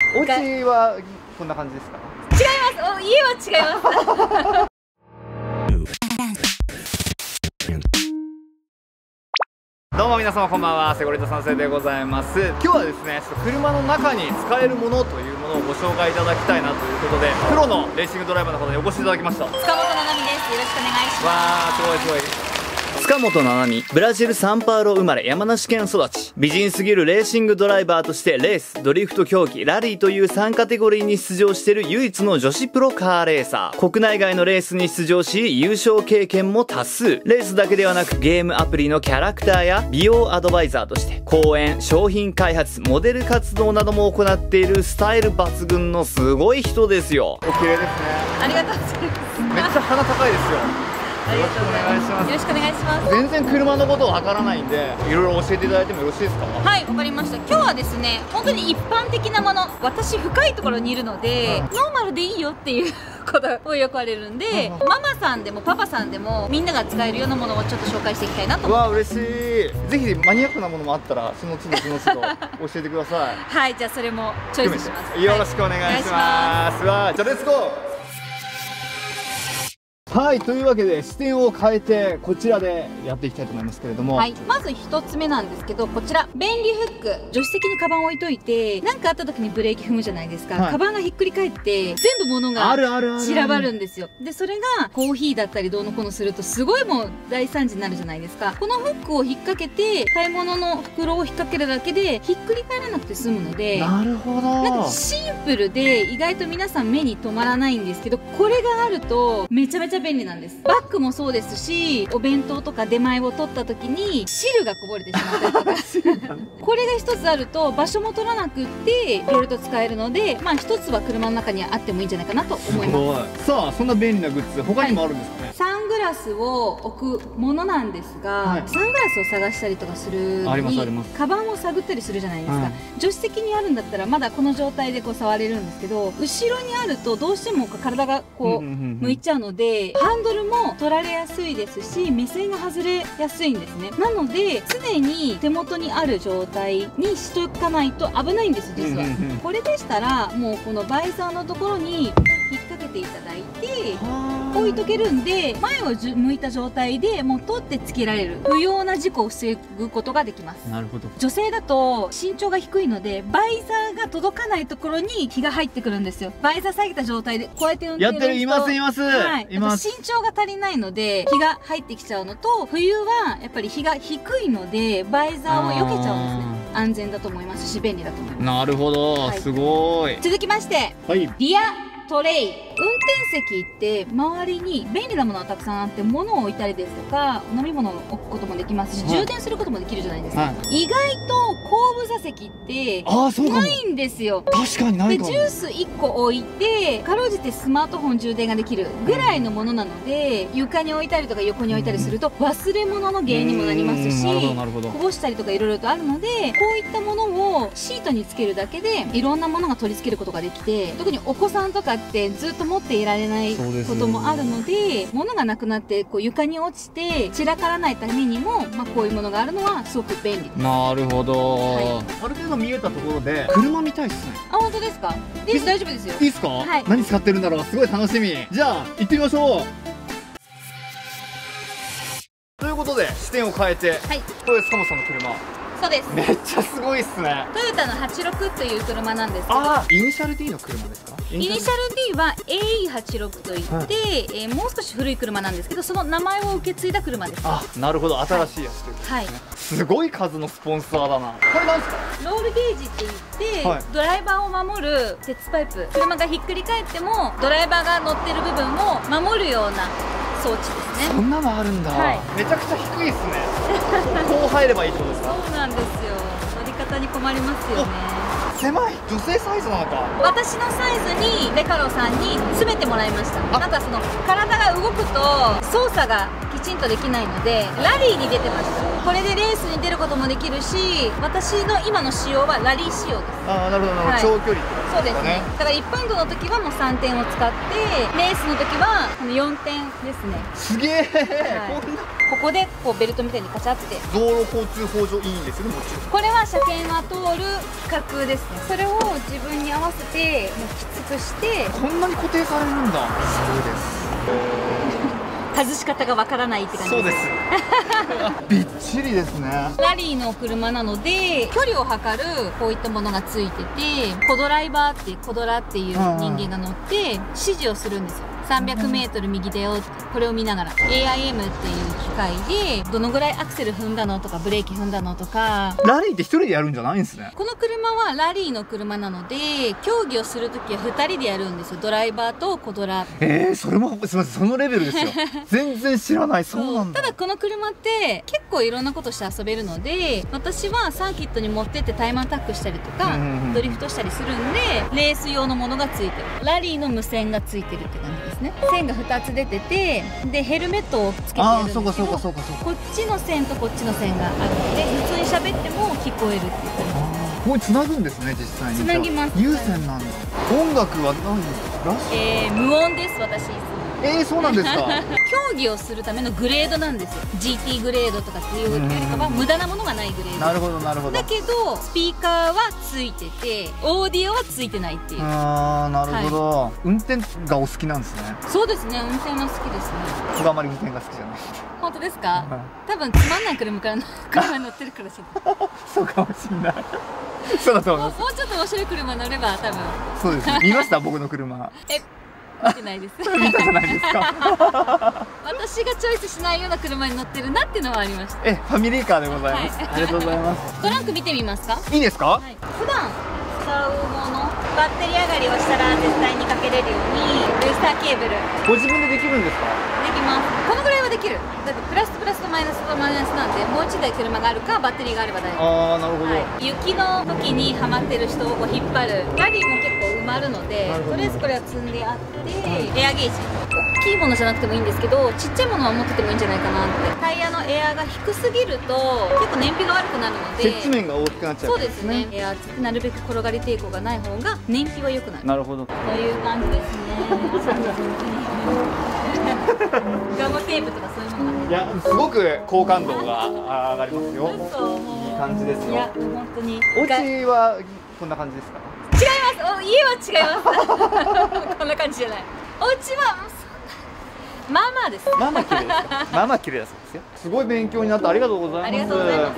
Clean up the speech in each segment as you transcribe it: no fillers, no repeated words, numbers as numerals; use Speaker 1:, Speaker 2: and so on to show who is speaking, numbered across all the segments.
Speaker 1: お家はこんな感じですか？
Speaker 2: 違います。家は違います。
Speaker 1: どうも皆様こんばんは、セゴリタ3世でございます。今日はですね、ちょっと車の中に使えるものというものをご紹介いただきたいなということで、プロのレーシングドライバーの方にお越しいただきました。
Speaker 2: 塚本七海です。よろしくお願いします。
Speaker 1: わー、すごい。塚本七海、ブラジルサンパウロ生まれ、山梨県育ち、美人すぎるレーシングドライバーとしてレース、ドリフト競技、ラリーという3カテゴリーに出場している唯一の女子プロカーレーサー。国内外のレースに出場し、優勝経験も多数。レースだけではなく、ゲームアプリのキャラクターや美容アドバイザーとして、講演、商品開発、モデル活動なども行っているスタイル抜群のすごい人ですよ。お綺麗ですね。
Speaker 2: ありがとうございます。
Speaker 1: めっちゃ鼻高いですよ。よろしくお願いします。
Speaker 2: よろしくお願いします。
Speaker 1: 全然車のことわからないんで、いろいろ教えていただいてもよろしいですか？
Speaker 2: はい、わかりました。今日はですね、本当に一般的なもの、私深いところにいるので、ノーマルでいいよっていうことをよく言われるんで、ママさんでもパパさんでもみんなが使えるようなものをちょっと紹介していきたいなと思って。
Speaker 1: わあ、嬉しい。ぜひマニアックなものもあったらその都度教えてください。
Speaker 2: はい、じゃあそれもチョイスします。
Speaker 1: よろしくお願いします。わあ、じゃあレッツゴー。はい、というわけで視点を変えてこちらでやっていきたいと思いますけれども、
Speaker 2: はい、まず一つ目なんですけど、こちら便利フック。助手席にカバンを置いといて何かあった時にブレーキ踏むじゃないですか、
Speaker 1: はい、
Speaker 2: カバンがひっくり返って全部物が散らばるんですよ。でそれがコーヒーだったりどうのこうのするとすごいもう大惨事になるじゃないですか。このフックを引っ掛けて買い物の袋を引っ掛けるだけでひっくり返らなくて済むので、
Speaker 1: なるほど、
Speaker 2: なんかシンプルで意外と皆さん目に留まらないんですけど、これがあるとめちゃめちゃ便利なんです。バッグもそうですし、お弁当とか出前を取った時に汁がこぼれてしまったりとかこれが一つあると場所も取らなくっていろいろと使えるので、まあ一つは車の中にあってもいいんじゃないかなと思います。
Speaker 1: さあ、そんな便利なグッズ他にもあるんですかね？
Speaker 2: サングラスを置くものなんですが、サングラスを探したりとかするのにカバンを探ったりするじゃないですか、助手席にあるんだったらまだこの状態でこう触れるんですけど、後ろにあるとどうしても体がこう向いちゃうので、ハンドルも取られやすいですし目線が外れやすいんですね。なので常に手元にある状態にしとかないと危ないんです。実はこれでしたらもうこのバイザーのところに引っ掛けていただいて置いとけるんで、前を向いた状態でもう取ってつけられる、不要な事故を防ぐことができます。なるほど。女性だと身長が低いのでバイザーが届かないところに日が入ってくるんですよ。バイザー下げた状態でこうやって運転する人やってる、います、はい、身長が足りないので日が入ってきちゃうのと、冬はやっぱり日が低いのでバイザーを避けちゃうんですね。安全だと思いますし便利だと思います。なるほど、はい、すごい。続きまして、はい、リアトレイ。運転席って周りに便利なものがたくさんあって物を置いたりですとか飲み物を置くこともできますし、充電することもできるじゃないですか、はい、意外と後部座席ってないんですよ。確かにないかも。でジュース1個置いてかろうじてスマートフォン充電ができるぐらいのものなので、床に置いたりとか横に置いたりすると忘れ物の原因にもなりますし、こぼしたりとかいろいろとあるので、こういったものをシートにつけるだけでいろんなものが取り付けることができて、特にお子さんとかってずっと持っていられないこともあるので、物がなくなってこう床に落ちて散らからないためにも、まあ、こういうものがあるのはすごく便利です。なるほど、はい、ある程度見えたところで車見たいっすね。あ、本当ですか？大丈夫ですよ。いいっすか？はい。何使ってるんだろう、すごい楽しみ。じゃあ行ってみましょう。ということで視点を変えて、はい、これ塚本さんの車。そうです。めっちゃすごいっすね。トヨタの86という車なんですけど、イニシャル D の車ですか？イニシャル D は AE86 といって、もう少し古い車なんですけど、その名前を受け継いだ車です。あ、なるほど、新しいやつということですね。はい、すごい数のスポンサーだな。これなんですか？ロールゲージって言って、ドライバーを守る鉄パイプ。車がひっくり返ってもドライバーが乗ってる部分を守るような装置ですね。そんなのあるんだ。はい、めちゃくちゃ低いですね。こう入ればいいってことですか？そうなんですよ。乗り方に困りますよね。狭い。女性サイズなのか。私のサイズにレカロさんに詰めてもらいました。なんかその体が動くと操作がきちんとできないのでラリーに出てました。 これでレースに出ることもできるし、私の今の仕様はラリー仕様です。
Speaker 1: ああ、なるほど、なるほど、長距離ってことですかね。
Speaker 2: そうですね。だから一般道の時はもう3点を使って、レースの時はこの4点ですね。
Speaker 1: すげえ、
Speaker 2: はい、ここでこうベルトみたいにカチャって
Speaker 1: 道路交通法上いいんですよね、もちろん。
Speaker 2: これは車検は通る規格ですね。それを自分に合わせてもうきつくして、
Speaker 1: こんなに固定されるんだ。そうです。
Speaker 2: 外し方がわからないって感じです。
Speaker 1: そうです。びっちりですね。
Speaker 2: ラリーの車なので距離を測るこういったものがついてて、コドライバーってコドラっていう人間が乗って指示をするんですよ。300メートル右だよって、これを見ながら AIM っていう機械でどのぐらいアクセル踏んだのとかブレーキ踏んだのとか。
Speaker 1: ラリーって一人でやるんじゃないんですね。
Speaker 2: この車はラリーの車なので競技をするときは2人でやるんですよ。ドライバーとコドラ。
Speaker 1: それもすみません、そのレベルですよ。全然知らない。そうなんだ。
Speaker 2: ただこの車って結構いろんなことして遊べるので、私はサーキットに持ってってタイムアタックしたりとかドリフトしたりするんで、レース用のものがついてる。ラリーの無線がついてるって感じですね。線が2つ出てて、でヘルメットをつけてるんですけど、こっちの線とこっちの線があるので普通に喋っても聞こえるっていう感じ。
Speaker 1: これ繋ぐんですね、実際に。
Speaker 2: 繋ぎます。
Speaker 1: 有線なんだ。音楽は何ですか？
Speaker 2: 無音です、私。
Speaker 1: そうなんですか。
Speaker 2: 競技をするためのグレードなんですよ。 GT グレードとかっていうよりかは無駄なものがないグレード。
Speaker 1: なるほど、なるほど。
Speaker 2: だけどスピーカーはついててオーディオはついてないっていう。
Speaker 1: ああ、なるほど、はい、運転がお好きなんですね。
Speaker 2: そうですね、運転は好きですね。
Speaker 1: 僕あまり運転が好きじゃない。
Speaker 2: 本当ですか？
Speaker 1: はい、
Speaker 2: 多分つまんない車に乗ってるからじゃない
Speaker 1: そうかもしれない。そうだと思います。
Speaker 2: もうちょっと面白い車乗れば多分。
Speaker 1: そうですね。見ました、僕の車。
Speaker 2: 見てないです。
Speaker 1: 見たじゃないですか。
Speaker 2: 私がチョイスしないような車に乗ってるなっていうのはありました。
Speaker 1: ファミリーカーでございます。はい、ありがとうございます。
Speaker 2: トランク見てみますか？
Speaker 1: いいですか？はい、
Speaker 2: 普段使うもの、バッテリー上がりをしたら絶対にかけれるようにブースターケーブル。
Speaker 1: ご自分でできるんですか？
Speaker 2: できます。このぐらいはできる。だってプラスとプラスとマイナスとマイナスなんで、もう1台車があるかバッテリーがあれば大丈夫。
Speaker 1: ああ、なるほど。
Speaker 2: はい、雪の時にハマってる人をこう引っ張る。ラリーも結構埋まるので、とりあえずこれは積んであって、エアゲージ。大きいものじゃなくてもいいんですけど、ちっちゃいものは持っててもいいんじゃないかなって。タイヤのエアが低すぎると結構燃費が悪くなるので、
Speaker 1: 接地面が大きくなっちゃう。
Speaker 2: そうですね。エアってなるべく転がり抵抗がない方が燃費は良くなる。
Speaker 1: なるほど。
Speaker 2: という感じですね。ガムテープとかそういうものが。
Speaker 1: いや、すごく好感度が上がりますよ。いい感じですよ。
Speaker 2: いや、本当に。
Speaker 1: お家はこんな感じですか？
Speaker 2: 違います。家は違います。こんな感じじゃない。お家はまあまあです。
Speaker 1: まあまあ綺麗ですか？まあまあ綺麗だそうですよ。すごい勉強になってありがとうございます。
Speaker 2: ありがとうございます。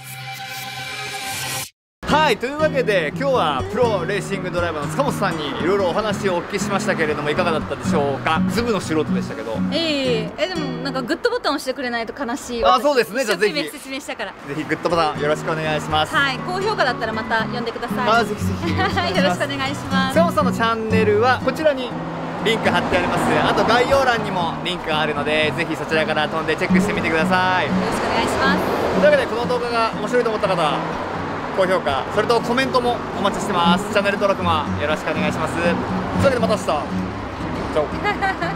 Speaker 1: はい、というわけで今日はプロレーシングドライバーの塚本さんにいろいろお話をお聞きしましたけれども、いかがだったでしょうか？ズブの素人でしたけど。
Speaker 2: でもなんかグッドボタンを押してくれないと悲しい。
Speaker 1: あ、そうですね。じゃあぜひ
Speaker 2: 説明したから。
Speaker 1: ぜひグッドボタンよろしくお願いします。
Speaker 2: はい、高評価だったらまた呼んでください。
Speaker 1: ぜひぜひ
Speaker 2: よろしくお願いします。
Speaker 1: 塚本さんのチャンネルはこちらにリンク貼ってあります。あと概要欄にもリンクがあるので、ぜひそちらから飛んでチェックしてみてください。よ
Speaker 2: ろしくお願いします。
Speaker 1: というわけでこの動画が面白いと思った方、高評価、それとコメントもお待ちしてます。チャンネル登録もよろしくお願いします。というわけでまた明日。チャオ。